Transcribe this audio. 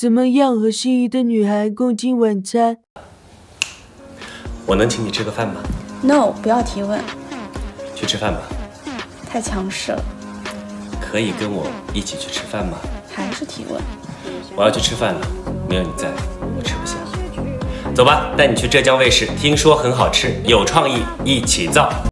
怎么样和心仪的女孩共进晚餐？ 我能请你吃个饭吗 ？No， 不要提问。 去吃饭吧。 太强势了。 可以跟我一起去吃饭吗？ 还是提问。 我要去吃饭了，没有你在，我吃不下。走吧，带你去浙江卫视，听说很好吃，有创意，一起造。